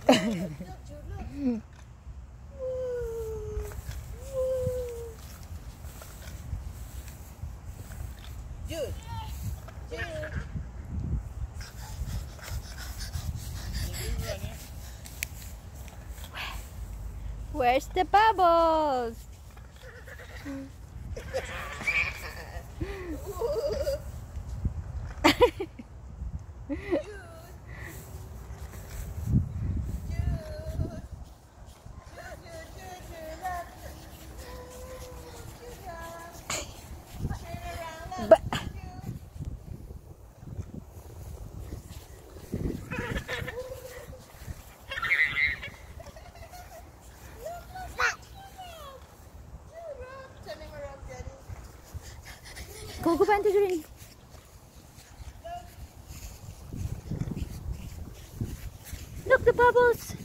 Jude. Jude. Where's the bubbles? Go bantu Jurin. Look, the bubbles.